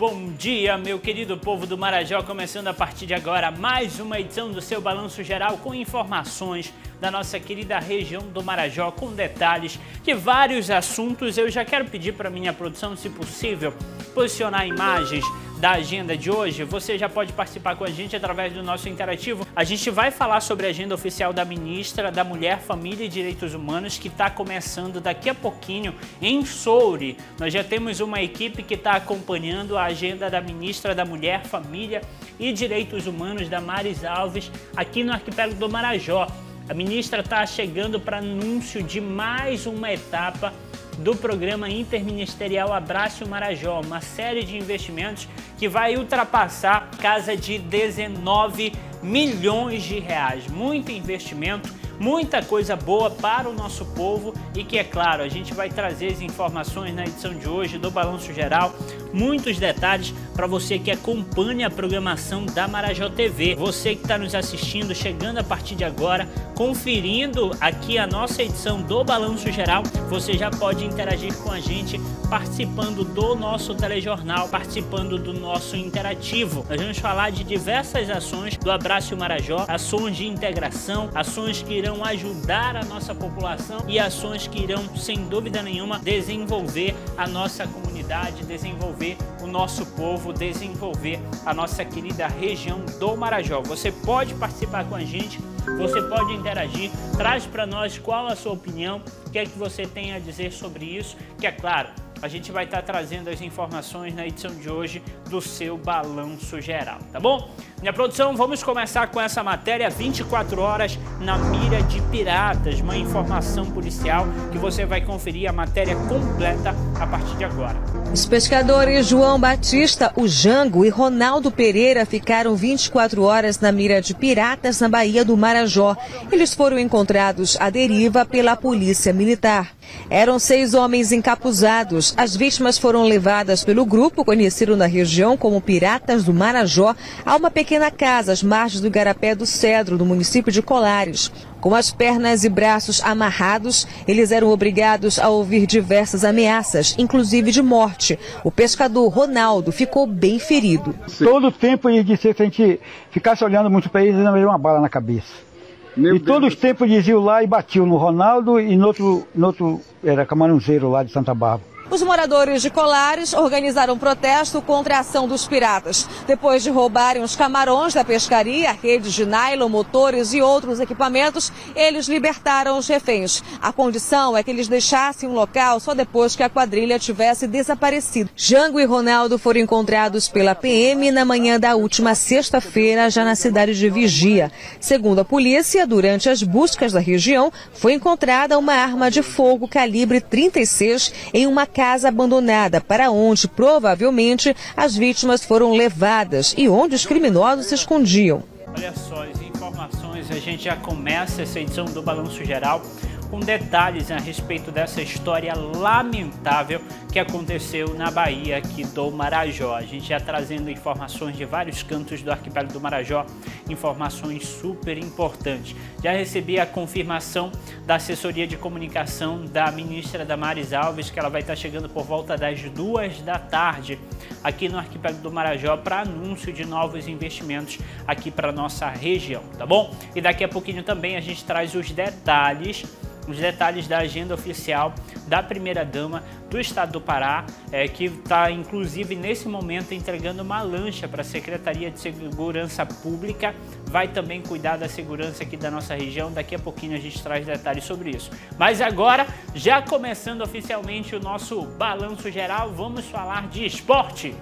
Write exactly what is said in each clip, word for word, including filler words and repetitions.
bom dia, meu querido povo do Marajó, começando a partir de agora mais uma edição do seu Balanço Geral com informações da nossa querida região do Marajó, com detalhes de vários assuntos. Eu já quero pedir para minha produção, se possível, posicionar imagens da agenda de hoje. Você já pode participar com a gente através do nosso interativo. A gente vai falar sobre a agenda oficial da ministra da Mulher, Família e Direitos Humanos, que está começando daqui a pouquinho em Soure. Nós já temos uma equipe que está acompanhando a agenda da ministra da Mulher, Família e Direitos Humanos, Damares Alves, aqui no arquipélago do Marajó. A ministra está chegando para anúncio de mais uma etapa do programa interministerial Abrace o Marajó, uma série de investimentos que vai ultrapassar casa de dezenove milhões de reais. Muito investimento, muita coisa boa para o nosso povo e que, é claro, a gente vai trazer as informações na edição de hoje do Balanço Geral, muitos detalhes para você que acompanha a programação da Marajó T V. Você que está nos assistindo, chegando a partir de agora, conferindo aqui a nossa edição do Balanço Geral, você já pode interagir com a gente participando do nosso telejornal, participando do nosso interativo. Nós vamos falar de diversas ações do Abrace o Marajó, ações de integração, ações que irão ajudar a nossa população e ações que irão, sem dúvida nenhuma, desenvolver a nossa comunidade, desenvolver o nosso povo, desenvolver a nossa querida região do Marajó. Você pode participar com a gente, você pode interagir, traz para nós qual a sua opinião, o que é que você tem a dizer sobre isso, que é claro, a gente vai estar trazendo as informações na edição de hoje do seu Balanço Geral, tá bom? Minha produção, vamos começar com essa matéria, vinte e quatro horas na mira de piratas, uma informação policial que você vai conferir a matéria completa a partir de agora. Os pescadores João Batista, o Jango e Ronaldo Pereira ficaram vinte e quatro horas na mira de piratas na Baía do Marajó. Eles foram encontrados à deriva pela polícia militar. Eram seis homens encapuzados. As vítimas foram levadas pelo grupo, conhecido na região como Piratas do Marajó, a uma pequena casa às margens do Igarapé do Cedro, no município de Colares. Com as pernas e braços amarrados, eles eram obrigados a ouvir diversas ameaças, inclusive de morte. O pescador Ronaldo ficou bem ferido. Todo o tempo ele disse que se a gente ficasse olhando muito para eles, não ia uma bala na cabeça. Meu e Deus. Todos os tempos diziam lá e batiam no Ronaldo e no outro, no outro era camarãozeiro lá de Santa Bárbara. Os moradores de Colares organizaram um protesto contra a ação dos piratas. Depois de roubarem os camarões da pescaria, redes de nylon, motores e outros equipamentos, eles libertaram os reféns. A condição é que eles deixassem o local só depois que a quadrilha tivesse desaparecido. Jango e Ronaldo foram encontrados pela P M na manhã da última sexta-feira, já na cidade de Vigia. Segundo a polícia, durante as buscas da região, foi encontrada uma arma de fogo calibre trinta e seis em uma casa abandonada, para onde provavelmente as vítimas foram levadas e onde os criminosos se escondiam. Olha só, as informações, a gente já começa essa edição do Balanço Geral com detalhes a respeito dessa história lamentável que aconteceu na Bahia aqui do Marajó. A gente já trazendo informações de vários cantos do arquipélago do Marajó, informações super importantes. Já recebi a confirmação da assessoria de comunicação da ministra Damares Alves, que ela vai estar chegando por volta das duas da tarde aqui no arquipélago do Marajó para anúncio de novos investimentos aqui para nossa região, tá bom? E daqui a pouquinho também a gente traz os detalhes os detalhes da agenda oficial da primeira-dama do estado do Pará, é, que está inclusive nesse momento entregando uma lancha para a Secretaria de Segurança Pública, vai também cuidar da segurança aqui da nossa região. Daqui a pouquinho a gente traz detalhes sobre isso. Mas agora, já começando oficialmente o nosso Balanço Geral, vamos falar de esporte.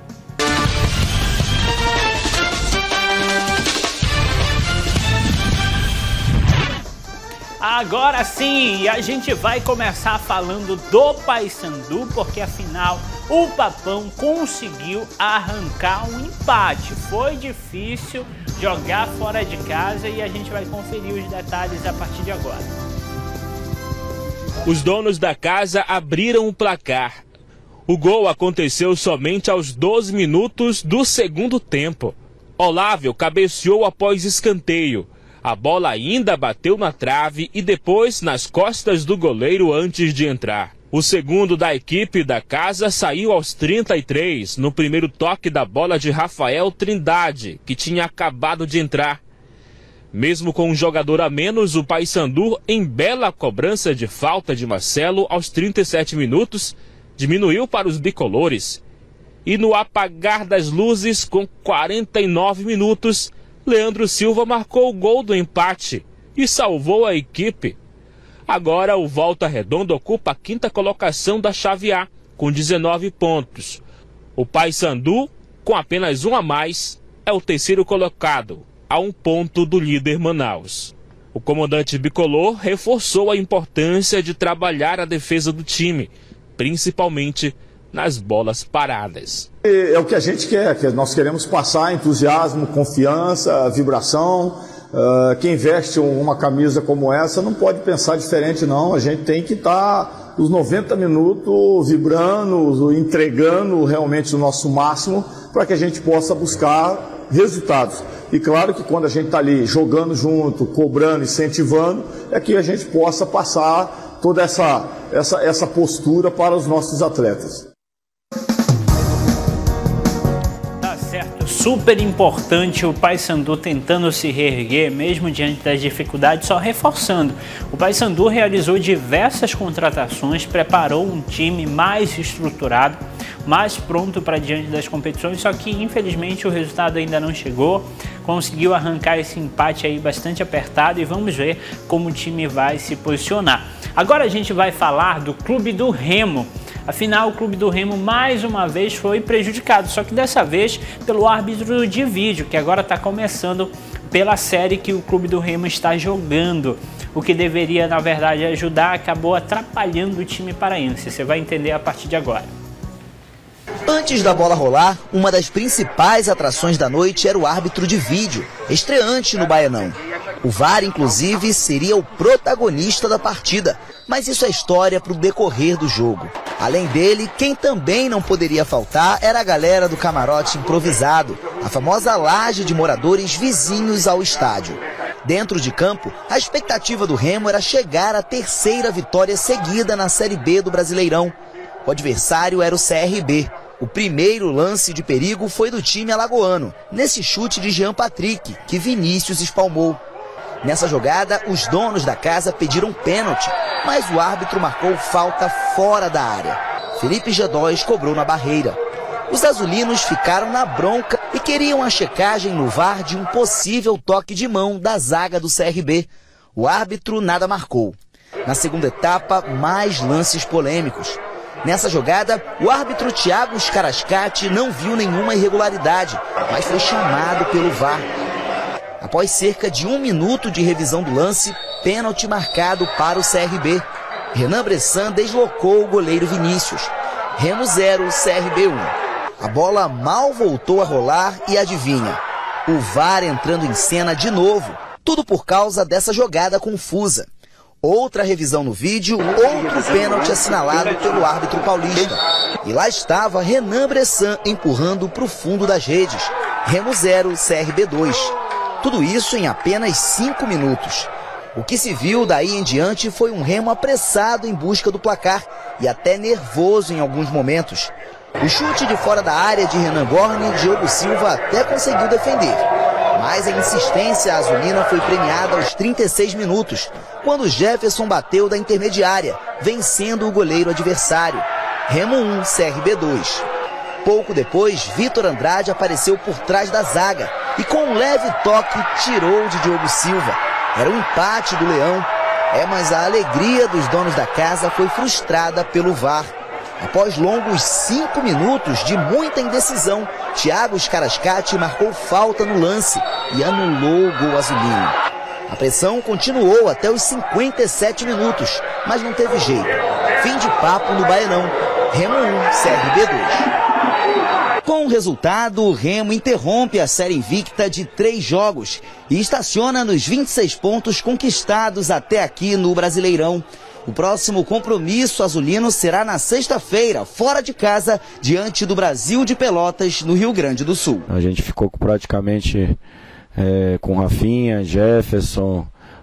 Agora sim, a gente vai começar falando do Paysandu, porque afinal o Papão conseguiu arrancar um empate. Foi difícil jogar fora de casa e a gente vai conferir os detalhes a partir de agora. Os donos da casa abriram o placar. O gol aconteceu somente aos doze minutos do segundo tempo. Olávio cabeceou após escanteio. A bola ainda bateu na trave e depois nas costas do goleiro antes de entrar. O segundo da equipe da casa saiu aos trinta e três, no primeiro toque da bola de Rafael Trindade, que tinha acabado de entrar. Mesmo com um jogador a menos, o Paysandu, em bela cobrança de falta de Marcelo aos trinta e sete minutos, diminuiu para os bicolores. E no apagar das luzes, com quarenta e nove minutos, Leandro Silva marcou o gol do empate e salvou a equipe. Agora o Volta Redonda ocupa a quinta colocação da chave A, com dezenove pontos. O Paysandu, com apenas um a mais, é o terceiro colocado, a um ponto do líder Manaus. O comandante bicolor reforçou a importância de trabalhar a defesa do time, principalmente nas bolas paradas. É o que a gente quer, que nós queremos passar entusiasmo, confiança, vibração. Uh, quem veste uma camisa como essa não pode pensar diferente não, a gente tem que estar os noventa minutos vibrando, entregando realmente o nosso máximo para que a gente possa buscar resultados. E claro que quando a gente está ali jogando junto, cobrando, incentivando, é que a gente possa passar toda essa, essa, essa postura para os nossos atletas. Super importante o Paysandu tentando se reerguer, mesmo diante das dificuldades, só reforçando. O Paysandu realizou diversas contratações, preparou um time mais estruturado, mais pronto para diante das competições, só que infelizmente o resultado ainda não chegou. Conseguiu arrancar esse empate aí bastante apertado e vamos ver como o time vai se posicionar. Agora a gente vai falar do Clube do Remo. Afinal, o Clube do Remo mais uma vez foi prejudicado, só que dessa vez pelo árbitro de vídeo, que agora está começando pela série que o Clube do Remo está jogando. O que deveria, na verdade, ajudar, acabou atrapalhando o time paraense. Você vai entender a partir de agora. Antes da bola rolar, uma das principais atrações da noite era o árbitro de vídeo, estreante no Baianão. O V A R, inclusive, seria o protagonista da partida, mas isso é história para o decorrer do jogo. Além dele, quem também não poderia faltar era a galera do camarote improvisado, a famosa laje de moradores vizinhos ao estádio. Dentro de campo, a expectativa do Remo era chegar à terceira vitória seguida na Série B do Brasileirão. O adversário era o C R B. O primeiro lance de perigo foi do time alagoano, nesse chute de Jean Patrick, que Vinícius espalmou. Nessa jogada, os donos da casa pediram pênalti, mas o árbitro marcou falta fora da área. Felipe Gedóis cobrou na barreira. Os azulinos ficaram na bronca e queriam a checagem no V A R de um possível toque de mão da zaga do C R B. O árbitro nada marcou. Na segunda etapa, mais lances polêmicos. Nessa jogada, o árbitro Thiago Scarascati não viu nenhuma irregularidade, mas foi chamado pelo V A R. Após cerca de um minuto de revisão do lance, pênalti marcado para o C R B. Renan Bressan deslocou o goleiro Vinícius. Remo zero, C R B um. A bola mal voltou a rolar e adivinha, o V A R entrando em cena de novo, tudo por causa dessa jogada confusa. Outra revisão no vídeo, outro pênalti assinalado pelo árbitro paulista. E lá estava Renan Bressan empurrando para o fundo das redes. Remo zero, C R B dois. Tudo isso em apenas cinco minutos. O que se viu daí em diante foi um Remo apressado em busca do placar e até nervoso em alguns momentos. O chute de fora da área de Renan Gorni, Diogo Silva até conseguiu defender. Mas a insistência azulina foi premiada aos trinta e seis minutos, quando Jefferson bateu da intermediária, vencendo o goleiro adversário. Remo um, C R B dois. Pouco depois, Vitor Andrade apareceu por trás da zaga e com um leve toque tirou de Diogo Silva. Era um empate do Leão. É, mas a alegria dos donos da casa foi frustrada pelo V A R. Após longos cinco minutos de muita indecisão, Thiago Scarascati marcou falta no lance e anulou o gol azulino. A pressão continuou até os cinquenta e sete minutos, mas não teve jeito. Fim de papo no Baianão. Remo um, C R B dois. Com o resultado, o Remo interrompe a série invicta de três jogos e estaciona nos vinte e seis pontos conquistados até aqui no Brasileirão. O próximo compromisso azulino será na sexta-feira, fora de casa, diante do Brasil de Pelotas, no Rio Grande do Sul. A gente ficou praticamente é, com Rafinha, Jefferson,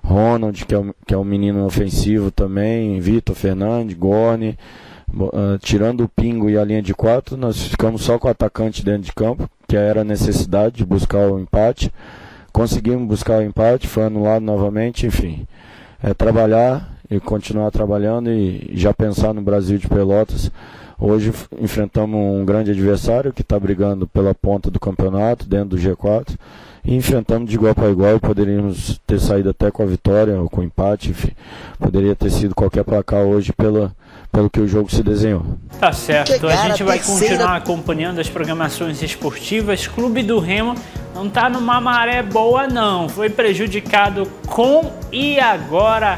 Ronald, que é, o, que é um menino ofensivo também, Vitor Fernandes, Gorni. Uh, tirando o Pingo e a linha de quatro, nós ficamos só com o atacante dentro de campo, que era a necessidade de buscar o empate. Conseguimos buscar o empate, foi anulado novamente, enfim. É trabalhar e continuar trabalhando e já pensar no Brasil de Pelotas. Hoje enfrentamos um grande adversário que está brigando pela ponta do campeonato, dentro do G quatro. E enfrentamos de igual para igual, poderíamos ter saído até com a vitória ou com o empate, enfim. Poderia ter sido qualquer placar hoje pela, pelo que o jogo se desenhou. Tá certo, a gente vai continuar acompanhando as programações esportivas. Clube do Remo não tá numa maré boa não, foi prejudicado com e agora,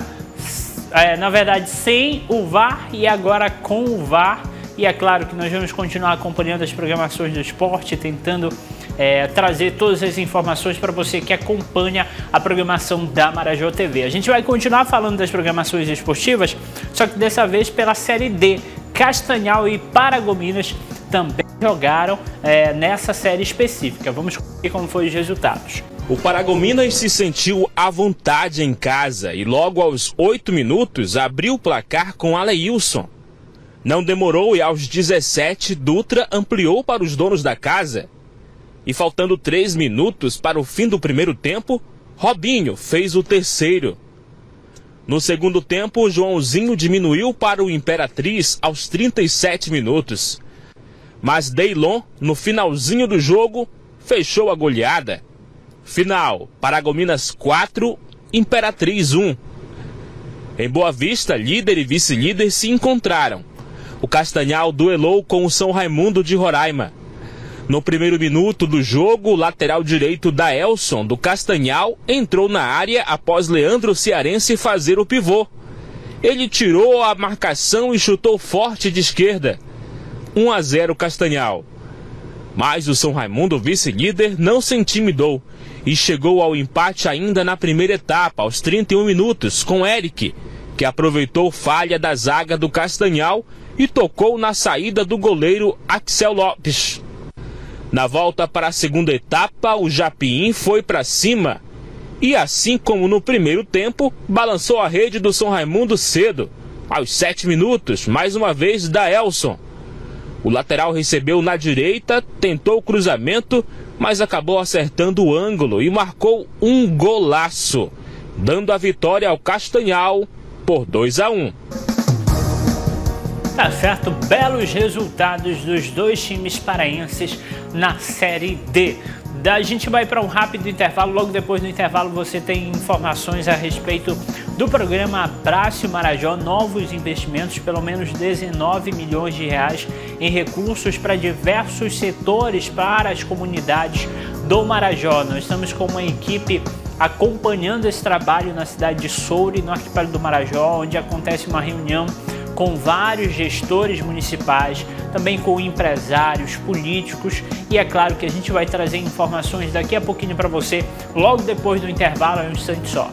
é, na verdade sem o V A R e agora com o V A R. E é claro que nós vamos continuar acompanhando as programações do esporte, tentando É, trazer todas as informações para você que acompanha a programação da Marajó T V. A gente vai continuar falando das programações esportivas, só que dessa vez pela Série D. Castanhal e Paragominas também jogaram é, nessa série específica. Vamos ver como foram os resultados. O Paragominas se sentiu à vontade em casa e logo aos oito minutos abriu o placar com Aleilson. Não demorou e aos dezessete Dutra ampliou para os donos da casa. E faltando três minutos para o fim do primeiro tempo, Robinho fez o terceiro. No segundo tempo, Joãozinho diminuiu para o Imperatriz aos trinta e sete minutos. Mas Deilon, no finalzinho do jogo, fechou a goleada. Final, Paragominas quatro, Imperatriz um. Em Boa Vista, líder e vice-líder se encontraram. O Castanhal duelou com o São Raimundo de Roraima. No primeiro minuto do jogo, o lateral direito da Elson, do Castanhal, entrou na área após Leandro Cearense fazer o pivô. Ele tirou a marcação e chutou forte de esquerda. um a zero Castanhal. Mas o São Raimundo, vice-líder, não se intimidou e chegou ao empate ainda na primeira etapa, aos trinta e um minutos, com Eric, que aproveitou falha da zaga do Castanhal e tocou na saída do goleiro Axel Lopes. Na volta para a segunda etapa, o Japim foi para cima e, assim como no primeiro tempo, balançou a rede do São Raimundo cedo, aos sete minutos, mais uma vez da Elson. O lateral recebeu na direita, tentou o cruzamento, mas acabou acertando o ângulo e marcou um golaço, dando a vitória ao Castanhal por dois a um. Tá certo, belos resultados dos dois times paraenses na Série D. A gente vai para um rápido intervalo, logo depois do intervalo você tem informações a respeito do programa Abraço Marajó, novos investimentos, pelo menos dezenove milhões de reais em recursos para diversos setores para as comunidades do Marajó. Nós estamos com uma equipe acompanhando esse trabalho na cidade de Soure, no arquipélago do Marajó, onde acontece uma reunião com vários gestores municipais, também com empresários, políticos, e é claro que a gente vai trazer informações daqui a pouquinho para você, logo depois do intervalo, é um instante só.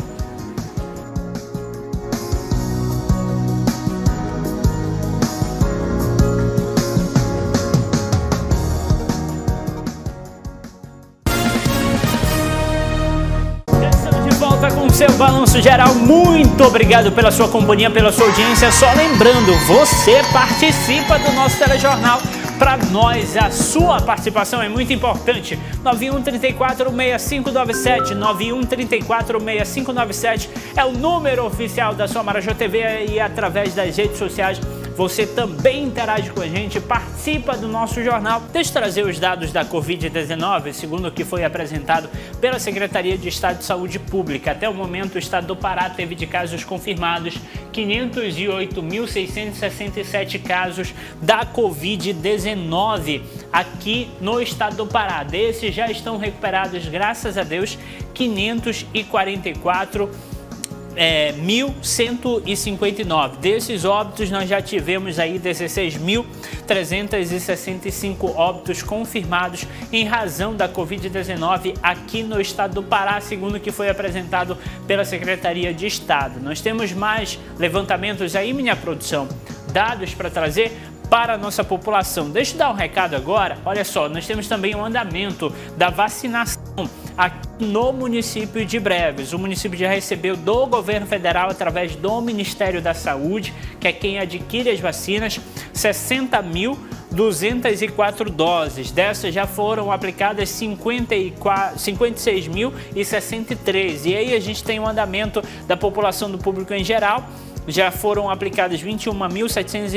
Seu balanço geral, muito obrigado pela sua companhia, pela sua audiência. Só lembrando, você participa do nosso telejornal. Para nós, a sua participação é muito importante. nove um três quatro, seis cinco nove sete, nove um três quatro, seis cinco nove sete é o número oficial da sua Marajó T V e através das redes sociais você também interage com a gente, participa do nosso jornal. Deixa eu trazer os dados da covid dezenove, segundo o que foi apresentado pela Secretaria de Estado de Saúde Pública. Até o momento, o estado do Pará teve de casos confirmados quinhentos e oito mil seiscentos e sessenta e sete casos da covid dezenove aqui no estado do Pará. Desses já estão recuperados, graças a Deus, quinhentos e quarenta e quatro. É, mil cento e cinquenta e nove. Desses óbitos, nós já tivemos aí dezesseis mil trezentos e sessenta e cinco óbitos confirmados em razão da covid dezenove aqui no estado do Pará, segundo o que foi apresentado pela Secretaria de Estado. Nós temos mais levantamentos aí, minha produção, dados para trazer para a nossa população. Deixa eu dar um recado agora. Olha só, nós temos também um andamento da vacinação no município de Breves. O município já recebeu do governo federal, através do Ministério da Saúde, que é quem adquire as vacinas, sessenta mil duzentas e quatro doses. Dessas já foram aplicadas cinquenta e seis mil e sessenta e três. E aí a gente tem o andamento da população do público em geral. Já foram aplicadas vinte e uma mil setecentos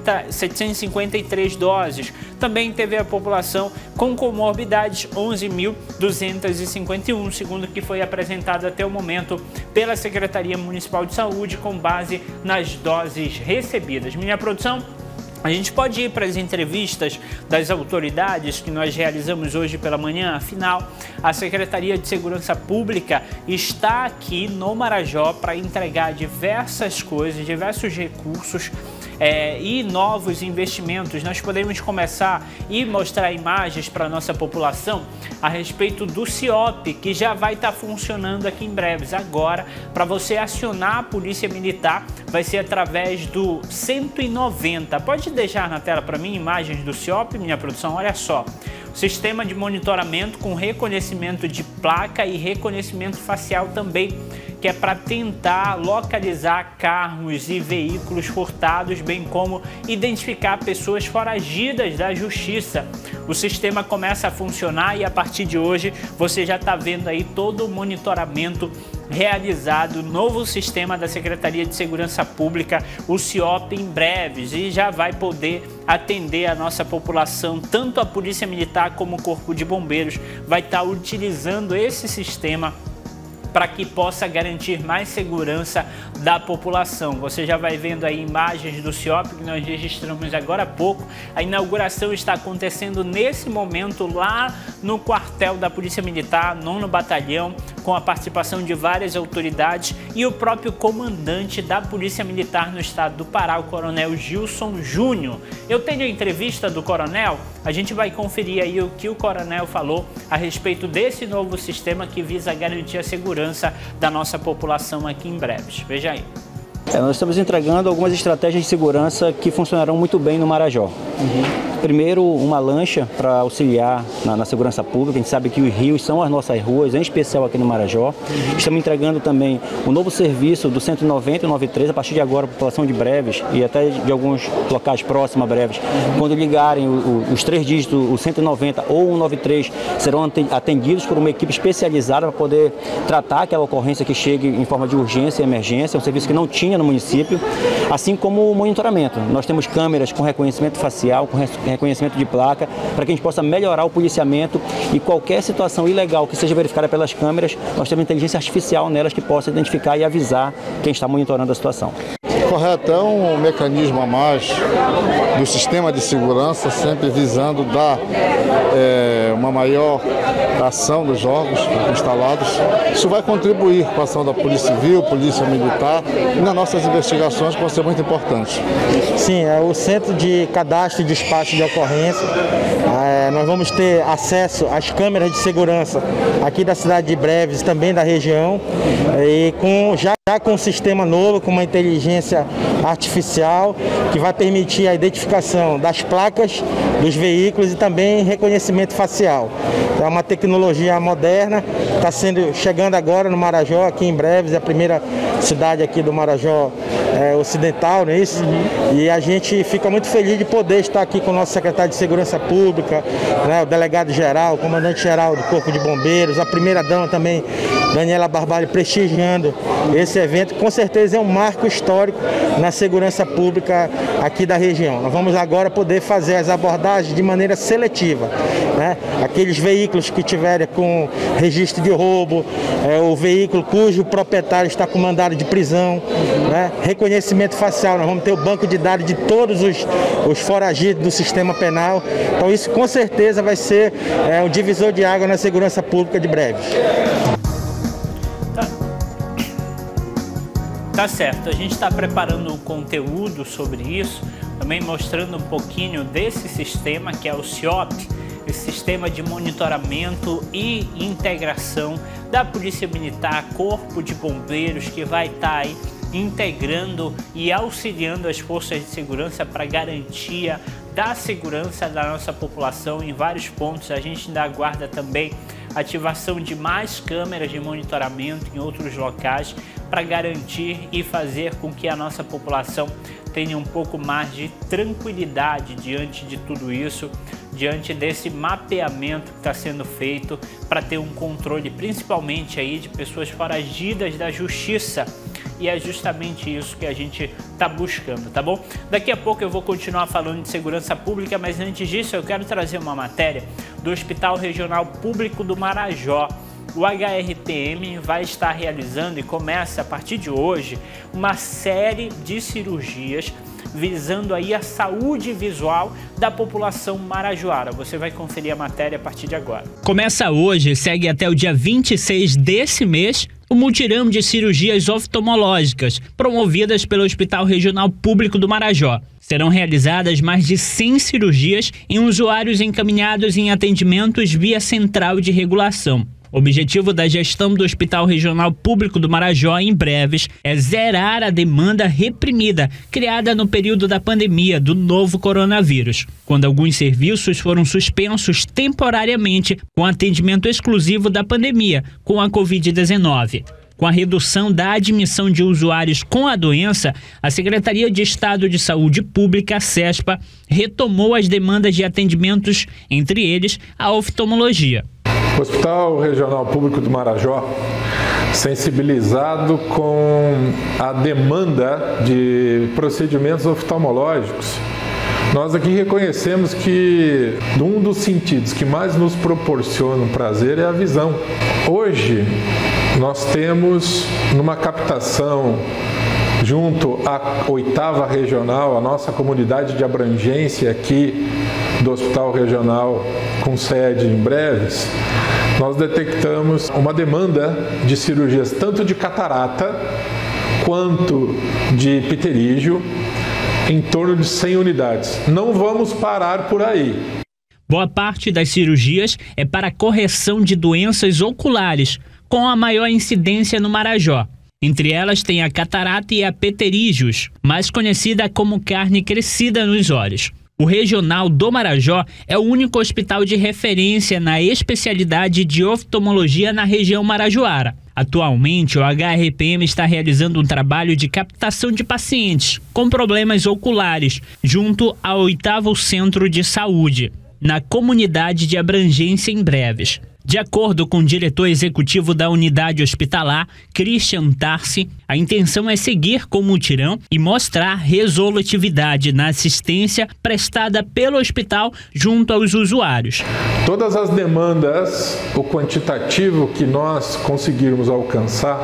e cinquenta e três doses. Também teve a população com comorbidades, onze mil duzentos e cinquenta e um, segundo o que foi apresentado até o momento pela Secretaria Municipal de Saúde, com base nas doses recebidas. Minha produção, a gente pode ir para as entrevistas das autoridades que nós realizamos hoje pela manhã. Afinal, a Secretaria de Segurança Pública está aqui no Marajó para entregar diversas coisas, diversos recursos é, e novos investimentos. Nós podemos começar e mostrar imagens para a nossa população a respeito do CIOP, que já vai estar funcionando aqui em breves. Agora, para você acionar a Polícia Militar, vai ser através do cento e noventa. Pode deixar na tela para mim imagens do CIOP, minha produção? Olha só. Sistema de monitoramento com reconhecimento de placa e reconhecimento facial também, que é para tentar localizar carros e veículos furtados, bem como identificar pessoas foragidas da justiça. O sistema começa a funcionar e a partir de hoje você já está vendo aí todo o monitoramento realizado, novo sistema da Secretaria de Segurança Pública, o CIOP, em breves, e já vai poder atender a nossa população. Tanto a Polícia Militar como o Corpo de Bombeiros vai estar utilizando esse sistema para que possa garantir mais segurança da população. Você já vai vendo aí imagens do CIOP que nós registramos agora há pouco. A inauguração está acontecendo nesse momento lá no quartel da Polícia Militar, nono Batalhão, com a participação de várias autoridades e o próprio comandante da Polícia Militar no estado do Pará, o Coronel Gilson Júnior. Eu tenho a entrevista do Coronel, a gente vai conferir aí o que o Coronel falou a respeito desse novo sistema que visa garantir a segurança da nossa população aqui em breves. Veja aí. É, nós estamos entregando algumas estratégias de segurança que funcionarão muito bem no Marajó. Uhum. Primeiro, uma lancha para auxiliar na, na segurança pública. A gente sabe que os rios são as nossas ruas, em especial aqui no Marajó. Uhum. Estamos entregando também o novo serviço do cento e noventa e noventa e três, a partir de agora, a população de Breves e até de alguns locais próximos a Breves. Uhum. Quando ligarem o, o, os três dígitos, o cento e noventa ou o noventa e três, serão atendidos por uma equipe especializada para poder tratar aquela ocorrência que chegue em forma de urgência e emergência. É um serviço que não tinha no município, assim como o monitoramento. Nós temos câmeras com reconhecimento facial, com reconhecimento de placa, para que a gente possa melhorar o policiamento e qualquer situação ilegal que seja verificada pelas câmeras, nós temos inteligência artificial nelas que possa identificar e avisar quem está monitorando a situação. Correto, é um mecanismo a mais do sistema de segurança, sempre visando dar é, uma maior ação dos órgãos instalados. Isso vai contribuir com a ação da Polícia Civil, Polícia Militar e nas nossas investigações, que vão ser muito importantes. Sim, é o Centro de Cadastro e Despacho de Ocorrência. É, nós vamos ter acesso às câmeras de segurança aqui da cidade de Breves e também da região, e com, já, já com um sistema novo, com uma inteligência artificial que vai permitir a identificação das placas dos veículos e também reconhecimento facial. É uma tecnologia moderna, está sendo chegando agora no Marajó, aqui em Breves, é a primeira cidade aqui do Marajó é, ocidental, não é isso? Uhum. E a gente fica muito feliz de poder estar aqui com o nosso secretário de Segurança Pública, né, o delegado-geral, o comandante-geral do Corpo de Bombeiros, a primeira-dama também, Daniela Barbalho, prestigiando esse evento. Com certeza é um marco histórico na segurança pública aqui da região. Nós vamos agora poder fazer as abordagens de maneira seletiva, né? Aqueles veículos que tiverem com registro de roubo, é, o veículo cujo proprietário está com mandado de prisão, né? Reconhecimento facial, nós vamos ter o banco de dados de todos os, os foragidos do sistema penal. Então isso com certeza vai ser é, um divisor de água na segurança pública de Breves. Tá certo, a gente está preparando um conteúdo sobre isso, também mostrando um pouquinho desse sistema que é o CIOP, esse sistema de monitoramento e integração da Polícia Militar, Corpo de Bombeiros, que vai estar aí integrando e auxiliando as forças de segurança para garantia da segurança da nossa população em vários pontos. A gente ainda aguarda também a ativação de mais câmeras de monitoramento em outros locais para garantir e fazer com que a nossa população tenha um pouco mais de tranquilidade diante de tudo isso, diante desse mapeamento que está sendo feito para ter um controle principalmente aí de pessoas foragidas da justiça. E é justamente isso que a gente está buscando, tá bom? Daqui a pouco eu vou continuar falando de segurança pública, mas antes disso eu quero trazer uma matéria do Hospital Regional Público do Marajó. O H R P M vai estar realizando e começa a partir de hoje uma série de cirurgias visando aí a saúde visual da população marajoara. Você vai conferir a matéria a partir de agora. Começa hoje e segue até o dia vinte e seis desse mês o mutirão de cirurgias oftalmológicas promovidas pelo Hospital Regional Público do Marajó. Serão realizadas mais de cem cirurgias em usuários encaminhados em atendimentos via central de regulação. O objetivo da gestão do Hospital Regional Público do Marajó, em breves, é zerar a demanda reprimida criada no período da pandemia do novo coronavírus, quando alguns serviços foram suspensos temporariamente com atendimento exclusivo da pandemia com a covid dezenove. Com a redução da admissão de usuários com a doença, a Secretaria de Estado de Saúde Pública, SESPA, retomou as demandas de atendimentos, entre eles a oftalmologia. O Hospital Regional Público do Marajó, sensibilizado com a demanda de procedimentos oftalmológicos, nós aqui reconhecemos que um dos sentidos que mais nos proporciona um prazer é a visão. Hoje, nós temos numa captação junto à oitava regional, a nossa comunidade de abrangência aqui do Hospital Regional com sede em Breves, nós detectamos uma demanda de cirurgias tanto de catarata quanto de pterígio em torno de cem unidades. Não vamos parar por aí. Boa parte das cirurgias é para correção de doenças oculares, com a maior incidência no Marajó. Entre elas tem a catarata e a pterígios, mais conhecida como carne crescida nos olhos. O Regional do Marajó é o único hospital de referência na especialidade de oftalmologia na região marajoara. Atualmente, o H R P M está realizando um trabalho de captação de pacientes com problemas oculares junto ao oitavo Centro de Saúde, na comunidade de abrangência em Breves. De acordo com o diretor executivo da unidade hospitalar, Christian Tarsi, a intenção é seguir com o mutirão e mostrar resolutividade na assistência prestada pelo hospital junto aos usuários. Todas as demandas, o quantitativo que nós conseguirmos alcançar,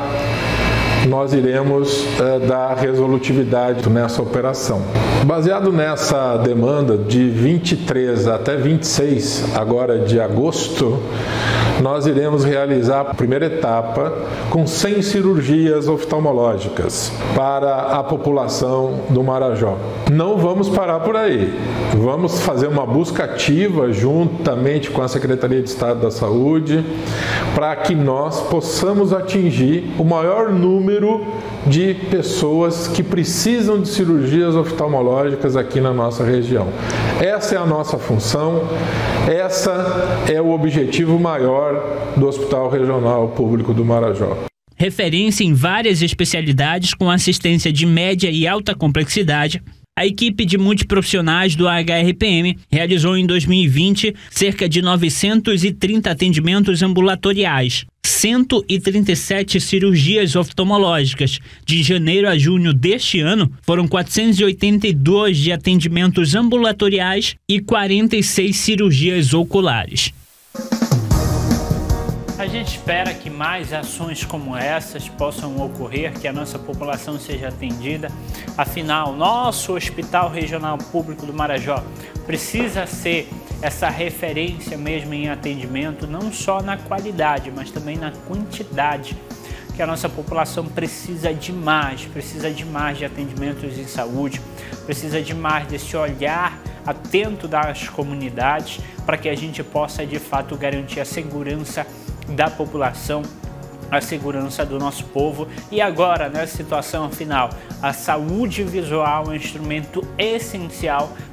nós iremos é, dar resolutividade nessa operação. Baseado nessa demanda de vinte e três até vinte e seis, agora de agosto, nós iremos realizar a primeira etapa com cem cirurgias oftalmológicas para a população do Marajó. Não vamos parar por aí. Vamos fazer uma busca ativa juntamente com a Secretaria de Estado da Saúde para que nós possamos atingir o maior número de pessoas que precisam de cirurgias oftalmológicas aqui na nossa região. Essa é a nossa função, essa é o objetivo maior do Hospital Regional Público do Marajó. Referência em várias especialidades com assistência de média e alta complexidade, a equipe de multiprofissionais do H R P M realizou em dois mil e vinte cerca de novecentos e trinta atendimentos ambulatoriais, cento e trinta e sete cirurgias oftalmológicas. De janeiro a junho deste ano, foram quatrocentos e oitenta e dois de atendimentos ambulatoriais e quarenta e seis cirurgias oculares. A gente espera que mais ações como essas possam ocorrer, que a nossa população seja atendida. Afinal, nosso Hospital Regional Público do Marajó precisa ser essa referência mesmo em atendimento, não só na qualidade, mas também na quantidade, que a nossa população precisa de mais, precisa de mais de atendimentos em saúde, precisa de mais desse olhar atento das comunidades para que a gente possa de fato garantir a segurança da população, a segurança do nosso povo. E agora, nessa situação final, a saúde visual é um instrumento essencial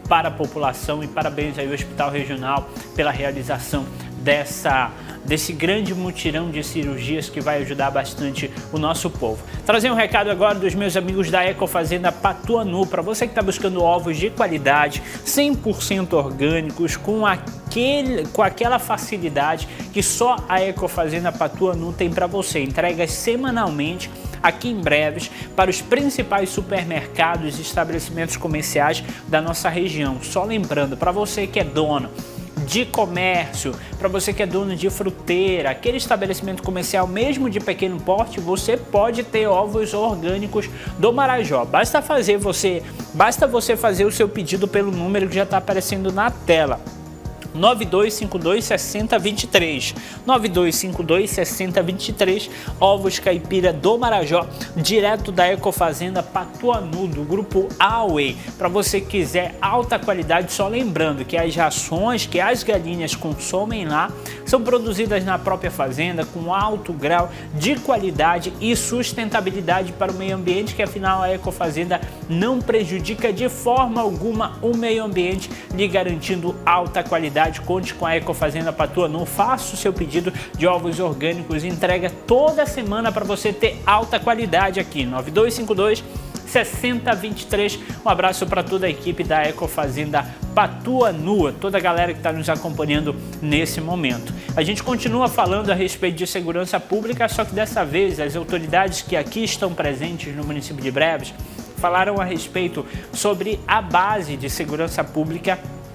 para a população, e parabéns aí ao Hospital Regional pela realização dessa, desse grande mutirão de cirurgias que vai ajudar bastante o nosso povo. Trazer um recado agora dos meus amigos da Ecofazenda Patuanu, para você que está buscando ovos de qualidade, cem por cento orgânicos, com, aquele, com aquela facilidade que só a Ecofazenda Patuanu tem para você. Entregas semanalmente aqui em Breves para os principais supermercados e estabelecimentos comerciais da nossa região. Só lembrando, para você que é dono de comércio, para você que é dono de fruteira, aquele estabelecimento comercial mesmo de pequeno porte, você pode ter ovos orgânicos do Marajó. Basta fazer você, basta você fazer o seu pedido pelo número que já está aparecendo na tela. nove dois cinco dois, seis zero dois três, nove dois cinco dois, seis zero dois três, ovos caipira do Marajó, direto da Ecofazenda Patuanu, do grupo Away. Para você que quiser alta qualidade, só lembrando que as rações que as galinhas consomem lá são produzidas na própria fazenda, com alto grau de qualidade e sustentabilidade para o meio ambiente, que afinal a Ecofazenda não prejudica de forma alguma o meio ambiente, lhe garantindo alta qualidade. Conte com a Ecofazenda Patuanu, faça o seu pedido de ovos orgânicos e entrega toda semana para você ter alta qualidade aqui. nove dois cinco dois, seis zero dois três. Um abraço para toda a equipe da Ecofazenda Patuanu, toda a galera que está nos acompanhando nesse momento. A gente continua falando a respeito de segurança pública, só que dessa vez as autoridades que aqui estão presentes no município de Breves falaram a respeito sobre a base de segurança pública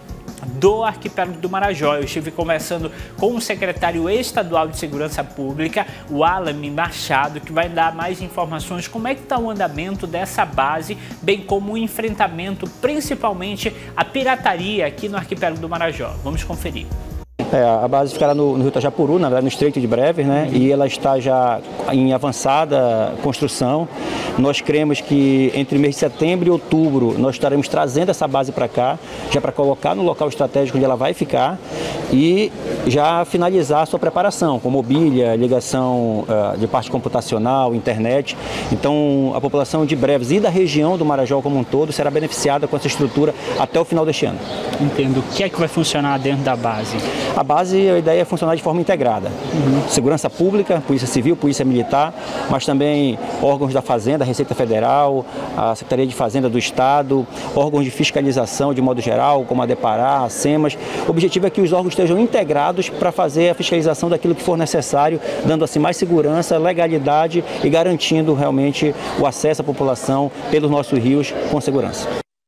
do arquipélago do Marajó. Eu estive conversando com o secretário estadual de Segurança Pública, o Alan Machado, que vai dar mais informações como é que está o andamento dessa base, bem como o enfrentamento, principalmente a pirataria aqui no arquipélago do Marajó. Vamos conferir. É, a base ficará no, no Rio Tajapuru, na verdade no Estreito de Breves, né? E ela está já em avançada construção. Nós cremos que entre mês de setembro e outubro nós estaremos trazendo essa base para cá, já para colocar no local estratégico onde ela vai ficar e já finalizar a sua preparação, com mobília, ligação uh, de parte computacional, internet. Então a população de Breves e da região do Marajó como um todo será beneficiada com essa estrutura até o final deste ano. Entendo. O que é que vai funcionar dentro da base? A base, a ideia é funcionar de forma integrada. Uhum. Segurança Pública, Polícia Civil, Polícia Militar, mas também órgãos da Fazenda, Receita Federal, a Secretaria de Fazenda do Estado, órgãos de fiscalização de modo geral, como a Depará, a SEMAS. O objetivo é que os órgãos estejam integrados para fazer a fiscalização daquilo que for necessário, dando assim mais segurança, legalidade e garantindo realmente o acesso à população pelos nossos rios com segurança.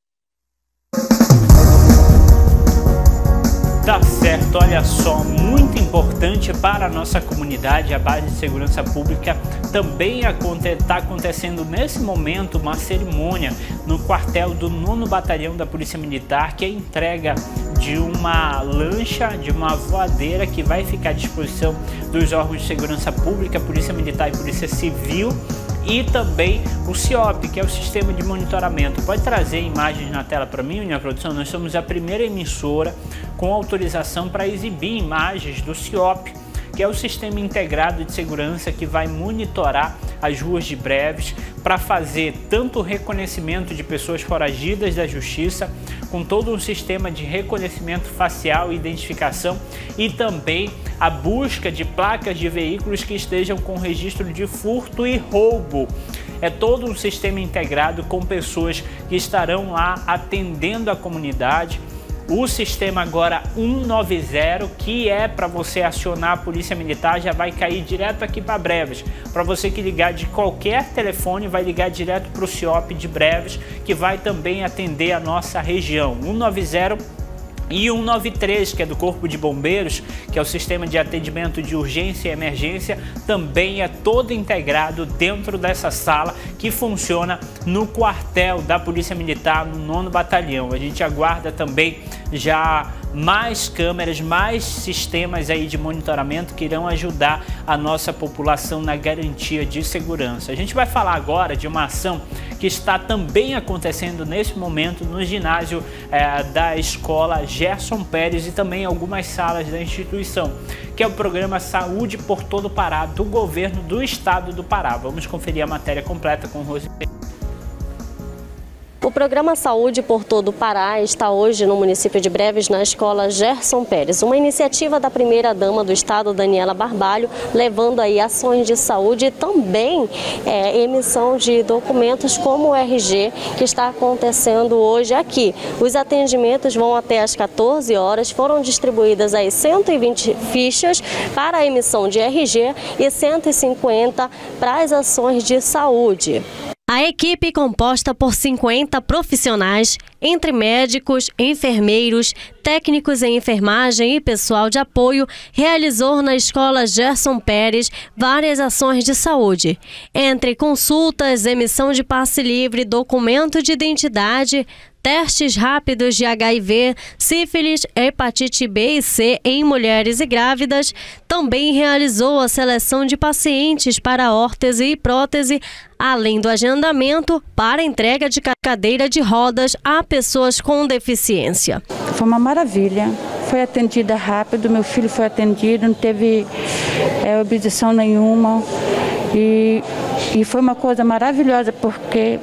Tá certo, olha só, muito importante para a nossa comunidade, a base de segurança pública também está acontecendo nesse momento uma cerimônia no quartel do nono Batalhão da Polícia Militar, que é a entrega de uma lancha, de uma voadeira que vai ficar à disposição dos órgãos de segurança pública, Polícia Militar e Polícia Civil, e também o CIOP, que é o Sistema de Monitoramento. Pode trazer imagens na tela para mim, minha produção? Nós somos a primeira emissora com autorização para exibir imagens do CIOP, que é o Sistema Integrado de Segurança que vai monitorar as ruas de Breves para fazer tanto o reconhecimento de pessoas foragidas da justiça, com todo um sistema de reconhecimento facial e identificação, e também a busca de placas de veículos que estejam com registro de furto e roubo. É todo um sistema integrado com pessoas que estarão lá atendendo a comunidade. O sistema agora cento e noventa, que é para você acionar a Polícia Militar, já vai cair direto aqui para Breves. Para você que ligar de qualquer telefone, vai ligar direto para o CIOP de Breves, que vai também atender a nossa região. cento e noventa e cento e noventa e três, que é do Corpo de Bombeiros, que é o sistema de atendimento de urgência e emergência, também é todo integrado dentro dessa sala que funciona no quartel da Polícia Militar, no nono Batalhão. A gente aguarda também já mais câmeras, mais sistemas aí de monitoramento que irão ajudar a nossa população na garantia de segurança. A gente vai falar agora de uma ação que está também acontecendo nesse momento no ginásio é, da escola Gerson Pérez e também algumas salas da instituição, que é o programa Saúde por Todo o Pará do governo do estado do Pará. Vamos conferir a matéria completa com o Rose. O programa Saúde por Todo o Pará está hoje no município de Breves, na escola Gerson Pérez, uma iniciativa da primeira-dama do estado, Daniela Barbalho, levando aí ações de saúde e também é, emissão de documentos como o R G, que está acontecendo hoje aqui. Os atendimentos vão até às quatorze horas, foram distribuídas aí cento e vinte fichas para a emissão de R G e cento e cinquenta para as ações de saúde. A equipe, composta por cinquenta profissionais, entre médicos, enfermeiros, técnicos em enfermagem e pessoal de apoio, realizou na escola Gerson Pérez várias ações de saúde, entre consultas, emissão de passe livre, documento de identidade, testes rápidos de H I V, sífilis, hepatite B e C em mulheres e grávidas. Também realizou a seleção de pacientes para órtese e prótese, além do agendamento para entrega de cadeira de rodas a pessoas com deficiência. Foi uma maravilha, foi atendida rápido, meu filho foi atendido, não teve é, objeção nenhuma e, e foi uma coisa maravilhosa porque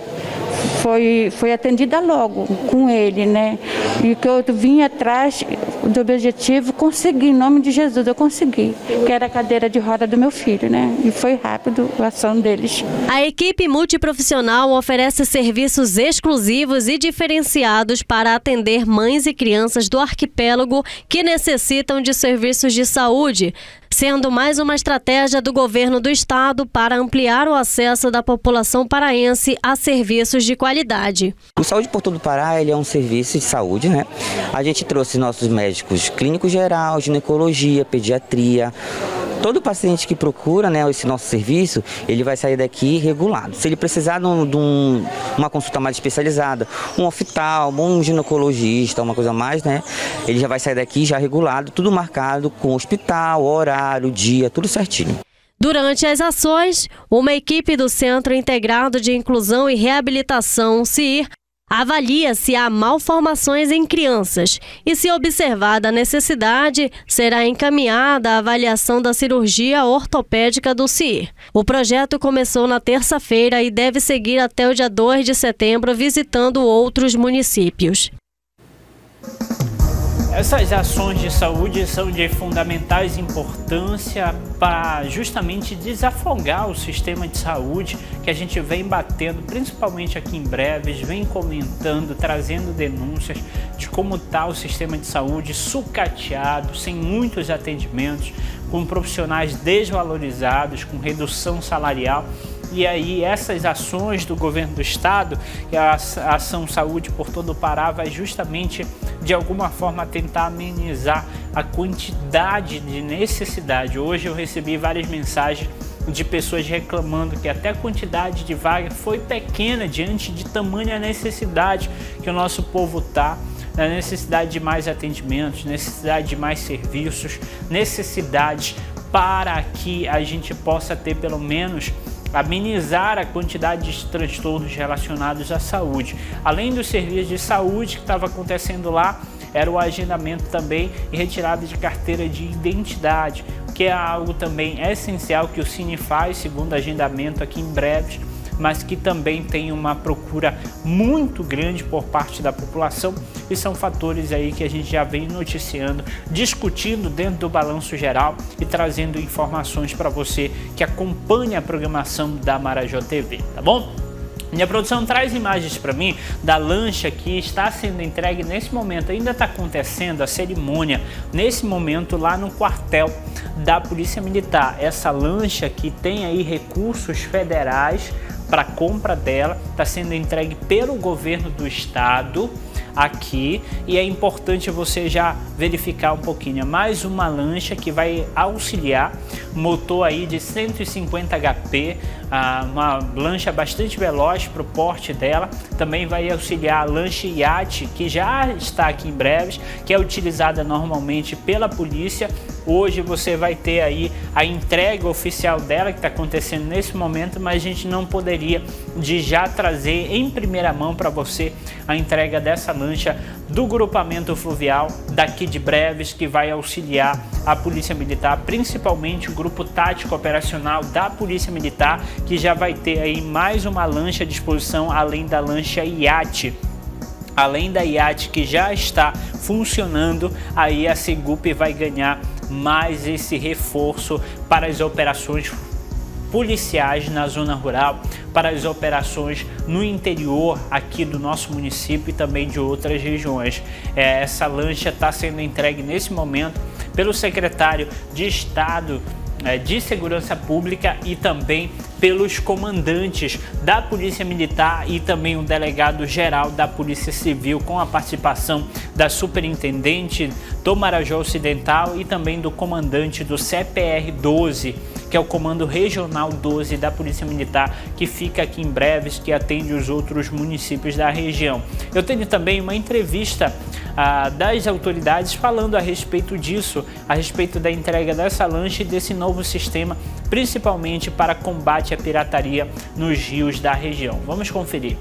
foi, foi atendida logo com ele, né? E que eu vim atrás do objetivo, consegui, em nome de Jesus, eu consegui, que era a cadeira de roda do meu filho, né? E foi rápido a ação deles. A equipe multiprofissional oferece serviços exclusivos e diferenciados para atender mães e crianças do arquipélago que necessitam de serviços de saúde, sendo mais uma estratégia do governo do estado para ampliar o acesso da população paraense a serviços de qualidade. O Saúde por Todo o Pará ele é um serviço de saúde, né? A gente trouxe nossos médicos clínico geral, ginecologia, pediatria. Todo paciente que procura, né, esse nosso serviço, ele vai sair daqui regulado. Se ele precisar de, um, de um, uma consulta mais especializada, um oftalmo, um ginecologista, uma coisa mais, né, ele já vai sair daqui já regulado, tudo marcado com hospital, horário, dia, tudo certinho. Durante as ações, uma equipe do Centro Integrado de Inclusão e Reabilitação, C I R, avalia se há malformações em crianças e, se observada a necessidade, será encaminhada a avaliação da cirurgia ortopédica do C I R. O projeto começou na terça-feira e deve seguir até o dia dois de setembro, visitando outros municípios. Essas ações de saúde são de fundamentais importância para justamente desafogar o sistema de saúde que a gente vem batendo, principalmente aqui em Breves, vem comentando, trazendo denúncias de como está o sistema de saúde sucateado, sem muitos atendimentos, com profissionais desvalorizados, com redução salarial. E aí essas ações do governo do estado, a ação Saúde por Todo o Pará, vai justamente de alguma forma tentar amenizar a quantidade de necessidade. Hoje eu recebi várias mensagens de pessoas reclamando que até a quantidade de vaga foi pequena diante de tamanha necessidade que o nosso povo está. Na necessidade de mais atendimentos, necessidade de mais serviços, necessidade para que a gente possa ter pelo menos amenizar a quantidade de transtornos relacionados à saúde. Além dos serviços de saúde que estava acontecendo lá, era o agendamento também e retirada de carteira de identidade, que é algo também essencial que o Cine faz, segundo agendamento aqui em Breves, mas que também tem uma procura muito grande por parte da população, e são fatores aí que a gente já vem noticiando, discutindo dentro do Balanço Geral e trazendo informações para você que acompanha a programação da Marajó T V, tá bom? Minha produção traz imagens para mim da lancha que está sendo entregue nesse momento, ainda está acontecendo a cerimônia nesse momento lá no quartel da Polícia Militar. Essa lancha que tem aí recursos federais para compra dela, está sendo entregue pelo governo do estado aqui, e é importante você já verificar um pouquinho. É mais uma lancha que vai auxiliar, motor aí de cento e cinquenta H P, uma lancha bastante veloz para o porte dela. Também vai auxiliar a lancha iate, que já está aqui em Breves, que é utilizada normalmente pela polícia. Hoje você vai ter aí a entrega oficial dela, que está acontecendo nesse momento, mas a gente não poderia de já trazer em primeira mão para você a entrega dessa lancha do grupamento fluvial daqui de Breves, que vai auxiliar a Polícia Militar, principalmente o Grupo Tático Operacional da Polícia Militar, que já vai ter aí mais uma lancha à disposição, além da lancha iate. Além da iate que já está funcionando, aí a Segup vai ganhar mais esse reforço para as operações policiais na zona rural, para as operações no interior aqui do nosso município e também de outras regiões. É, essa lancha está sendo entregue nesse momento pelo secretário de Estado é, de Segurança Pública e também pelos comandantes da Polícia Militar e também o delegado geral da Polícia Civil, com a participação da superintendente do Marajó Ocidental e também do comandante do C P R doze, que é o Comando Regional doze da Polícia Militar, que fica aqui em Breves, que atende os outros municípios da região. Eu tenho também uma entrevista ah, das autoridades falando a respeito disso, a respeito da entrega dessa lancha e desse novo sistema, principalmente para combate à pirataria nos rios da região. Vamos conferir.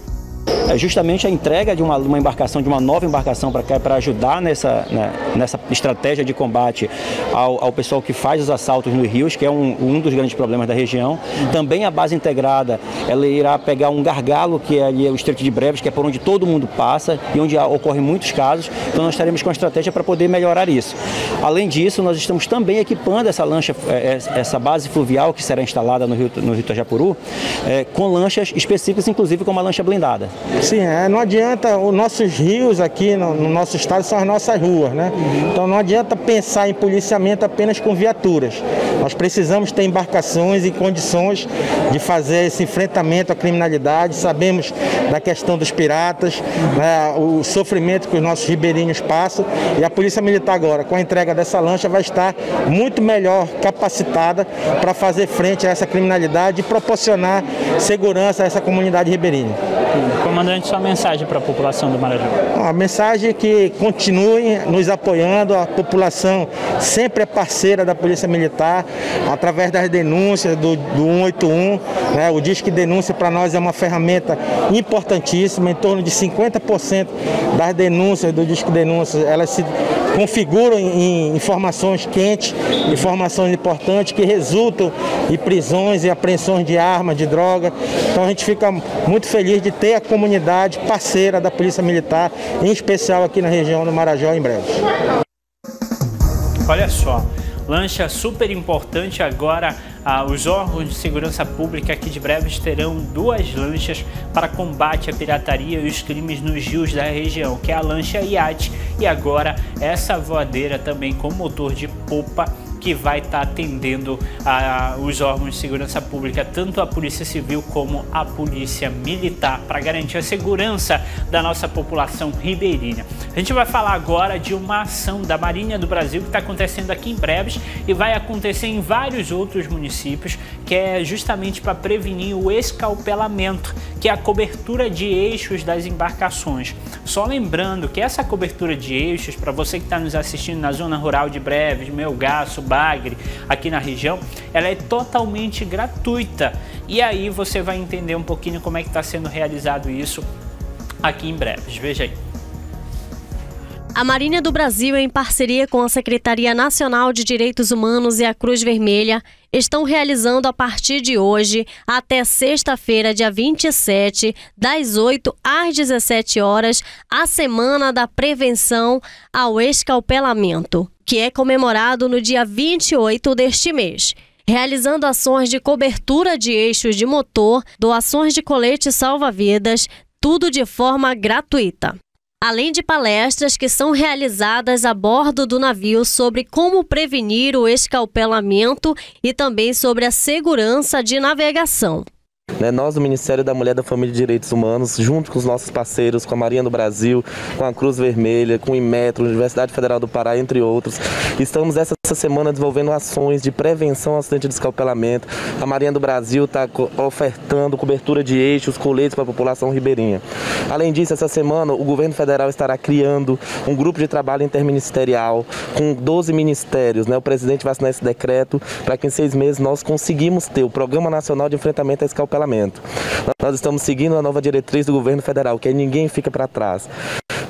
É justamente a entrega de uma, uma embarcação, de uma nova embarcação para cá, para ajudar nessa, né, nessa estratégia de combate ao, ao pessoal que faz os assaltos nos rios, que é um, um dos grandes problemas da região. Também a base integrada, ela irá pegar um gargalo, que é ali o Estreito de Breves, que é por onde todo mundo passa e onde ocorrem muitos casos. Então nós estaremos com a estratégia para poder melhorar isso. Além disso, nós estamos também equipando essa lancha, essa base fluvial que será instalada no rio, no rio Itajapuru, é, com lanchas específicas, inclusive com uma lancha blindada. Sim, é, não adianta, os nossos rios aqui no, no nosso estado são as nossas ruas, né? Então não adianta pensar em policiamento apenas com viaturas. Nós precisamos ter embarcações e condições de fazer esse enfrentamento à criminalidade. Sabemos da questão dos piratas, né, o sofrimento que os nossos ribeirinhos passam, e a Polícia Militar agora, com a entrega dessa lancha, vai estar muito melhor capacitada para fazer frente a essa criminalidade e proporcionar segurança a essa comunidade ribeirinha. Comandante, sua mensagem para a população do Marajó? A mensagem é que continuem nos apoiando, a população sempre é parceira da Polícia Militar, através das denúncias do, do cento e oitenta e um, né? O Disque Denúncia para nós é uma ferramenta importantíssima, em torno de cinquenta por cento das denúncias do Disque Denúncia, elas se configuram em informações quentes, informações importantes que resultam em prisões e apreensões de armas, de droga. Então a gente fica muito feliz de ter a comunidade parceira da Polícia Militar, em especial aqui na região do Marajó, em breve. Olha só, lancha super importante agora. Ah, os órgãos de segurança pública aqui de Breves terão duas lanchas para combate à pirataria e os crimes nos rios da região, que é a lancha iate e agora essa voadeira também com motor de popa, que vai estar atendendo a, os órgãos de segurança pública, tanto a Polícia Civil como a Polícia Militar, para garantir a segurança da nossa população ribeirinha. A gente vai falar agora de uma ação da Marinha do Brasil que está acontecendo aqui em Breves e vai acontecer em vários outros municípios, que é justamente para prevenir o escalpelamento, que é a cobertura de eixos das embarcações. Só lembrando que essa cobertura de eixos, para você que está nos assistindo na zona rural de Breves, Melgaço, Bagre, aqui na região, ela é totalmente gratuita. E aí você vai entender um pouquinho como é que está sendo realizado isso aqui em Breves. Veja aí. A Marinha do Brasil, em parceria com a Secretaria Nacional de Direitos Humanos e a Cruz Vermelha, estão realizando a partir de hoje até sexta-feira, dia vinte e sete, das oito às dezessete horas, a Semana da Prevenção ao Escalpelamento, que é comemorado no dia vinte e oito deste mês, realizando ações de cobertura de eixos de motor, doações de coletes salva-vidas, tudo de forma gratuita. Além de palestras que são realizadas a bordo do navio sobre como prevenir o escalpelamento e também sobre a segurança de navegação. Nós do Ministério da Mulher, da Família e Direitos Humanos, junto com os nossos parceiros, com a Marinha do Brasil, com a Cruz Vermelha, com o Inmetro, Universidade Federal do Pará, entre outros, estamos essa semana desenvolvendo ações de prevenção ao acidente de escalpelamento. A Marinha do Brasil está ofertando cobertura de eixos, coletes para a população ribeirinha. Além disso, essa semana o governo federal estará criando um grupo de trabalho interministerial com doze ministérios. Né? O presidente vai assinar esse decreto para que em seis meses nós conseguimos ter o Programa Nacional de Enfrentamento ao Escalpelamento. Nós estamos seguindo a nova diretriz do governo federal, que é ninguém fica para trás.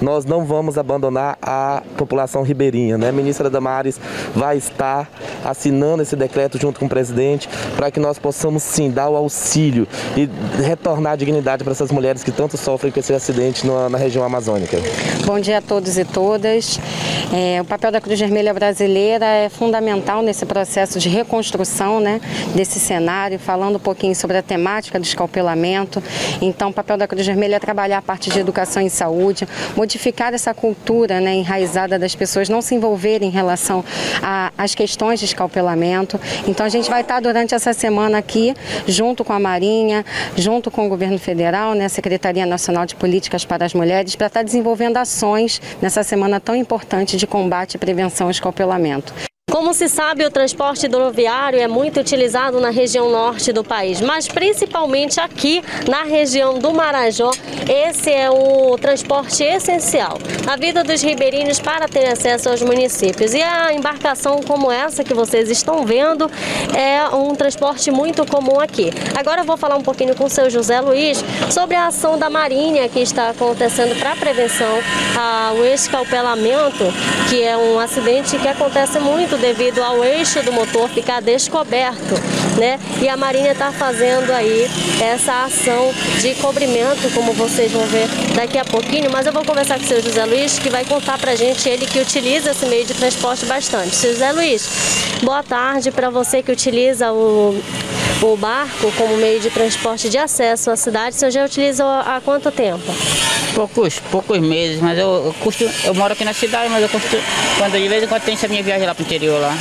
nós não vamos abandonar a população ribeirinha, né? A ministra Damares vai estar assinando esse decreto junto com o presidente para que nós possamos sim dar o auxílio e retornar a dignidade para essas mulheres que tanto sofrem com esse acidente na, na região amazônica. Bom dia a todos e todas. É, o papel da Cruz Vermelha Brasileira é fundamental nesse processo de reconstrução, né, desse cenário, falando um pouquinho sobre a temática do escalpelamento. Então, o papel da Cruz Vermelha é trabalhar a parte de educação e saúde, modificar essa cultura, né, enraizada das pessoas não se envolverem em relação às questões de escalpelamento. Então, a gente vai estar durante essa semana aqui, junto com a Marinha, junto com o Governo Federal, né, a Secretaria Nacional de Políticas para as Mulheres, para estar desenvolvendo ações nessa semana tão importante de combate e prevenção ao escalpelamento. Como se sabe, o transporte rodoviário é muito utilizado na região norte do país, mas principalmente aqui na região do Marajó, esse é o transporte essencial na vida dos ribeirinhos para ter acesso aos municípios. E a embarcação como essa que vocês estão vendo é um transporte muito comum aqui. Agora eu vou falar um pouquinho com o seu José Luiz sobre a ação da Marinha que está acontecendo para a prevenção ao escalpelamento, que é um acidente que acontece muito devido ao eixo do motor ficar descoberto, né? E a Marinha está fazendo aí essa ação de cobrimento, como vocês vão ver daqui a pouquinho, mas eu vou conversar com o seu José Luiz, que vai contar pra gente, ele que utiliza esse meio de transporte bastante. Seu José Luiz, boa tarde para você que utiliza o, o barco como meio de transporte de acesso à cidade. O senhor já utiliza há quanto tempo? Poucos, poucos meses, mas eu, eu, custo, eu moro aqui na cidade, mas eu custo, quando de vez em quando tem essa minha viagem lá pro interior lá.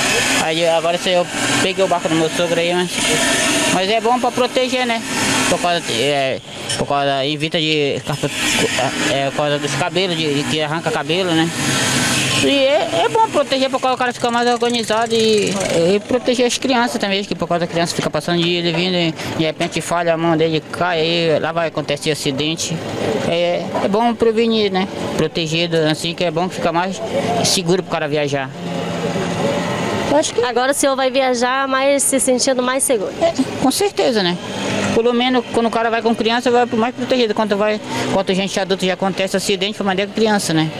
Aí agora eu peguei o barco do meu sogro aí, mas, mas é bom para proteger, né? Por causa, é, por causa evita de é, por causa dos cabelos, de, de que arranca cabelo, né? E é, é bom proteger por causa do cara ficar mais organizado e, e proteger as crianças também, que por causa da criança fica passando de ele vindo e de repente falha a mão dele, cai, aí lá vai acontecer acidente. É, é bom prevenir, né? Protegido, assim que é bom que fica mais seguro para o cara viajar. Acho que... Agora o senhor vai viajar mais se sentindo mais seguro? É, com certeza, né? Pelo menos quando o cara vai com criança, vai mais protegido. Quando vai, quando gente adulta já acontece acidente, foi maneira criança, né?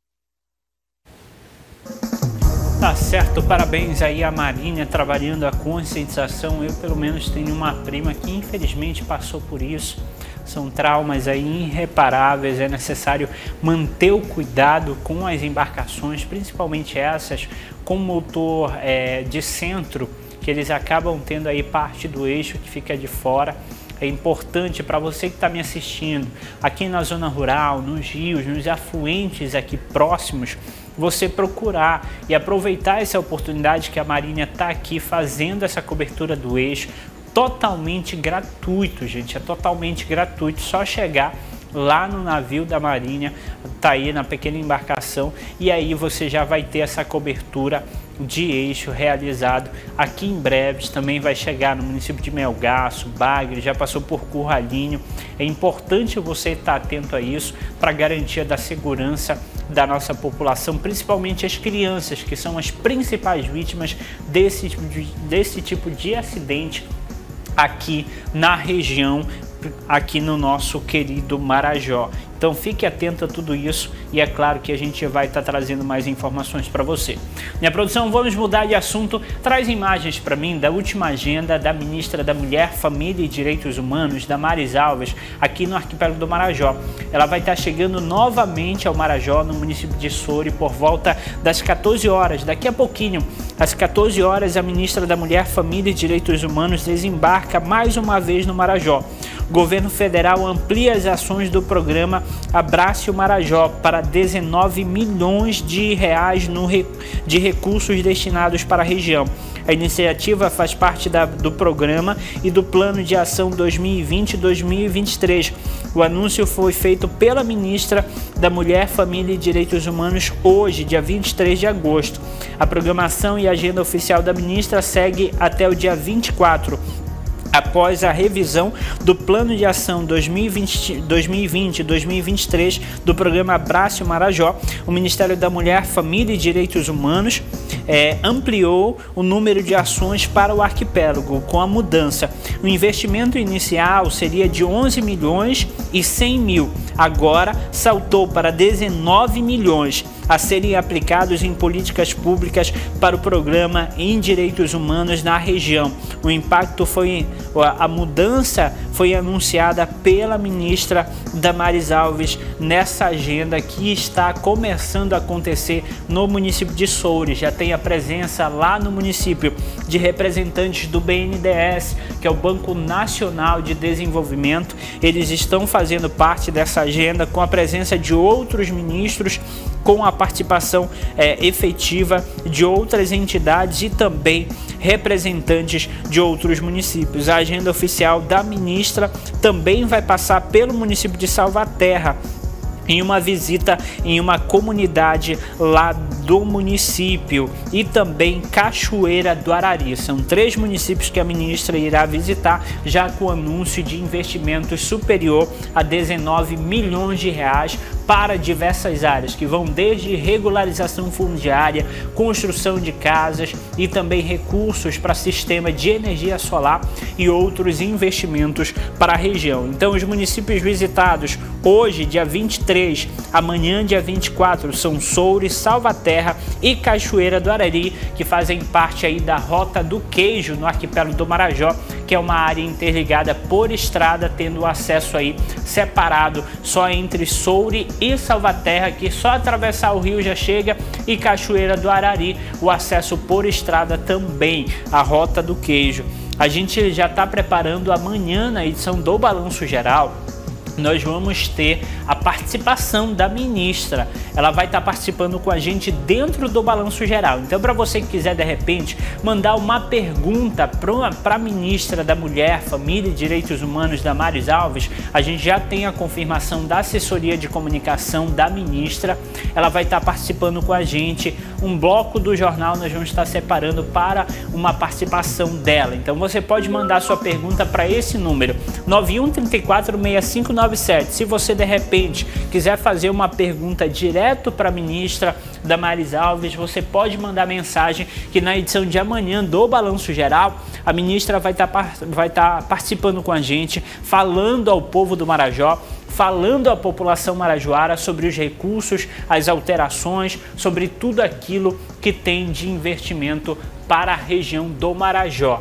Tá certo, parabéns aí à Marinha trabalhando a conscientização. Eu pelo menos tenho uma prima que infelizmente passou por isso. São traumas aí irreparáveis, é necessário manter o cuidado com as embarcações, principalmente essas com motor é, de centro, que eles acabam tendo aí parte do eixo que fica de fora. É importante para você que está me assistindo aqui na zona rural, nos rios, nos afluentes aqui próximos, você procurar e aproveitar essa oportunidade que a Marinha está aqui fazendo essa cobertura do eixo, totalmente gratuito, gente, é totalmente gratuito, só chegar lá no navio da Marinha, tá aí na pequena embarcação, e aí você já vai ter essa cobertura de eixo realizado aqui em Breves. Também vai chegar no município de Melgaço, Bagre, já passou por Curralinho. É importante você estar atento a isso para garantia da segurança da nossa população, principalmente as crianças, que são as principais vítimas desse, desse tipo de acidente aqui na região, aqui no nosso querido Marajó. Então fique atento a tudo isso e é claro que a gente vai estar trazendo mais informações para você. Minha produção, vamos mudar de assunto. Traz imagens para mim da última agenda da ministra da Mulher, Família e Direitos Humanos, Damares Alves, aqui no arquipélago do Marajó. Ela vai estar chegando novamente ao Marajó, no município de Soure, por volta das quatorze horas. Daqui a pouquinho, às quatorze horas, a ministra da Mulher, Família e Direitos Humanos desembarca mais uma vez no Marajó. O governo federal amplia as ações do programa Abrace o Marajó para dezenove milhões de reais no, de recursos destinados para a região. A iniciativa faz parte da, do programa e do Plano de Ação dois mil e vinte a dois mil e vinte e três. O anúncio foi feito pela ministra da Mulher, Família e Direitos Humanos hoje, dia vinte e três de agosto. A programação e agenda oficial da ministra segue até o dia vinte e quatro. Após a revisão do Plano de Ação dois mil e vinte a dois mil e vinte e três do programa Abrace o Marajó, o Ministério da Mulher, Família e Direitos Humanos é, ampliou o número de ações para o arquipélago com a mudança. O investimento inicial seria de onze milhões e cem mil, agora saltou para dezenove milhões a serem aplicados em políticas públicas para o programa em direitos humanos na região. O impacto foi, a mudança foi anunciada pela ministra Damares Alves nessa agenda que está começando a acontecer no município de Soures. Já tem a presença lá no município de representantes do B N D E S, que é o Banco Nacional de Desenvolvimento. Eles estão fazendo parte dessa agenda com a presença de outros ministros, com a participação é, efetiva de outras entidades e também representantes de outros municípios. A agenda oficial da ministra também vai passar pelo município de Salvaterra, em uma visita em uma comunidade lá do município, e também Cachoeira do Arari. São três municípios que a ministra irá visitar, já com anúncio de investimentos superior a dezenove milhões de reais para diversas áreas, que vão desde regularização fundiária, construção de casas e também recursos para sistema de energia solar e outros investimentos para a região. Então, os municípios visitados hoje, dia vinte e três, amanhã, dia vinte e quatro, são Soures, Salvaterra e Cachoeira do Arari, que fazem parte aí da Rota do Queijo no arquipélago do Marajó, que é uma área interligada por estrada, tendo acesso aí separado só entre Soures e Salvaterra, que só atravessar o rio já chega, e Cachoeira do Arari, o acesso por estrada também, a Rota do Queijo. A gente já está preparando amanhã, na edição do Balanço Geral, nós vamos ter a participação da ministra. Ela vai estar participando com a gente dentro do Balanço Geral. Então, para você que quiser, de repente, mandar uma pergunta para a ministra da Mulher, Família e Direitos Humanos, Damares Alves, a gente já tem a confirmação da assessoria de comunicação da ministra. Ela vai estar participando com a gente. Um bloco do jornal nós vamos estar separando para uma participação dela. Então, você pode mandar sua pergunta para esse número, nove um três quatro seis cinco nove sete. Se você, de repente, quiser fazer uma pergunta direto para a ministra Damares Alves, você pode mandar mensagem, que na edição de amanhã do Balanço Geral, a ministra vai estar, vai estar participando com a gente, falando ao povo do Marajó, falando à população marajoara sobre os recursos, as alterações, sobre tudo aquilo que tem de investimento para a região do Marajó.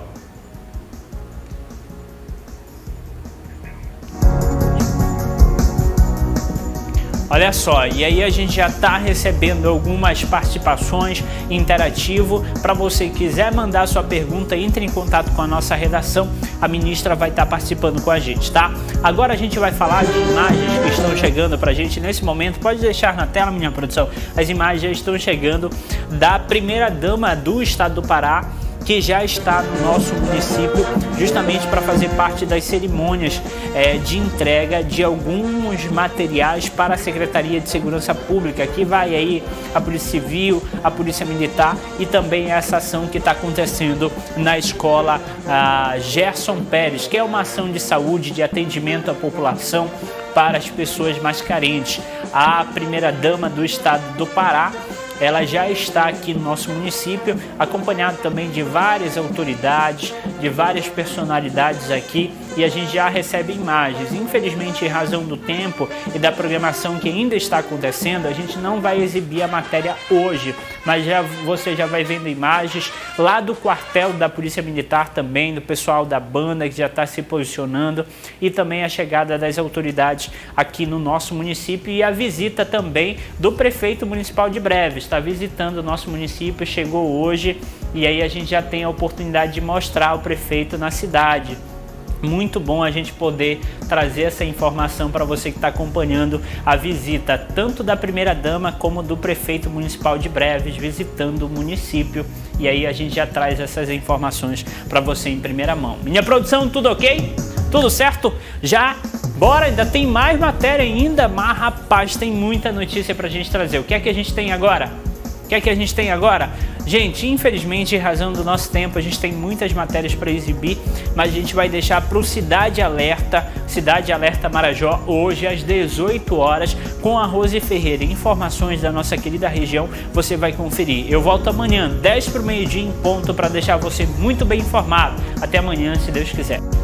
Olha só, e aí a gente já está recebendo algumas participações interativo. Para você que quiser mandar sua pergunta, entre em contato com a nossa redação. A ministra vai estar participando com a gente, tá? Agora a gente vai falar de imagens que estão chegando para a gente nesse momento. Pode deixar na tela, minha produção. As imagens já estão chegando da primeira-dama do estado do Pará, que já está no nosso município, justamente para fazer parte das cerimônias é, de entrega de alguns materiais para a Secretaria de Segurança Pública, que vai aí a Polícia Civil, a Polícia Militar e também essa ação que está acontecendo na escola a Gerson Pérez, que é uma ação de saúde, de atendimento à população para as pessoas mais carentes. A primeira-dama do estado do Pará, ela já está aqui no nosso município, acompanhado também de várias autoridades, de várias personalidades aqui, e a gente já recebe imagens. Infelizmente, em razão do tempo e da programação que ainda está acontecendo, a gente não vai exibir a matéria hoje, mas já, você já vai vendo imagens lá do quartel da Polícia Militar também, do pessoal da banda que já está se posicionando, e também a chegada das autoridades aqui no nosso município e a visita também do prefeito municipal de Breves. Está visitando o nosso município, chegou hoje, e aí a gente já tem a oportunidade de mostrar o prefeito na cidade. Muito bom a gente poder trazer essa informação para você que está acompanhando a visita tanto da primeira-dama como do prefeito municipal de Breves visitando o município. E aí a gente já traz essas informações para você em primeira mão. Minha produção, tudo ok? Tudo certo? Já? Bora, ainda tem mais matéria ainda, mas rapaz, tem muita notícia para a gente trazer. O que é que a gente tem agora? que é que a gente tem agora? Gente, infelizmente, em razão do nosso tempo, a gente tem muitas matérias para exibir, mas a gente vai deixar para o Cidade Alerta, Cidade Alerta Marajó, hoje às dezoito horas, com a Rose Ferreira. Informações da nossa querida região, você vai conferir. Eu volto amanhã, dez para o meio-dia em ponto, para deixar você muito bem informado. Até amanhã, se Deus quiser.